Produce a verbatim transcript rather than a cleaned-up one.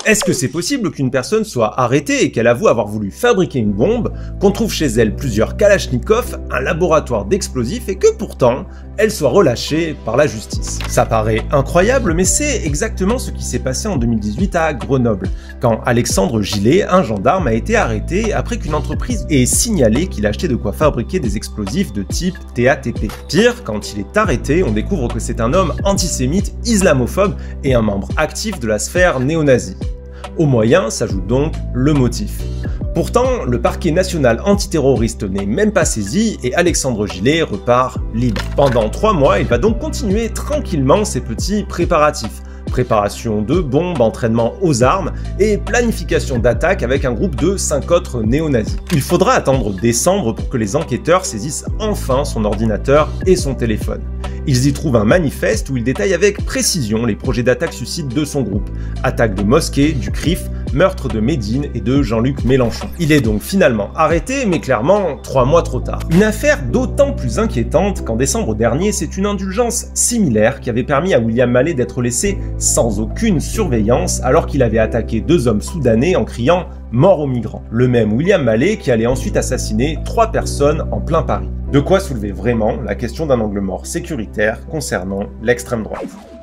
Est-ce que c'est possible qu'une personne soit arrêtée et qu'elle avoue avoir voulu fabriquer une bombe, qu'on trouve chez elle plusieurs Kalachnikov, un laboratoire d'explosifs et que pourtant, elle soit relâchée par la justice? Ça paraît incroyable, mais c'est exactement ce qui s'est passé en deux mille dix-huit à Grenoble, quand Alexandre Gillet, un gendarme, a été arrêté après qu'une entreprise ait signalé qu'il achetait de quoi fabriquer des explosifs de type T A T P. Pire, quand il est arrêté, on découvre que c'est un homme antisémite, islamophobe et un membre actif de la sphère néo-nazie. Au moyen s'ajoute donc le motif. Pourtant, le parquet national antiterroriste n'est même pas saisi et Alexandre Gillet repart libre. Pendant trois mois, il va donc continuer tranquillement ses petits préparatifs. Préparation de bombes, entraînement aux armes et planification d'attaque avec un groupe de cinq autres néo-nazis. Il faudra attendre décembre pour que les enquêteurs saisissent enfin son ordinateur et son téléphone. Ils y trouvent un manifeste où il détaille avec précision les projets d'attaque suicides de son groupe. Attaque de mosquées, du C R I F, meurtre de Médine et de Jean-Luc Mélenchon. Il est donc finalement arrêté, mais clairement trois mois trop tard. Une affaire d'autant plus inquiétante qu'en décembre dernier, c'est une indulgence similaire qui avait permis à William Mallet d'être laissé sans aucune surveillance alors qu'il avait attaqué deux hommes soudanais en criant « mort aux migrants ». Le même William Mallet qui allait ensuite assassiner trois personnes en plein Paris. De quoi soulever vraiment la question d'un angle mort sécuritaire concernant l'extrême droite.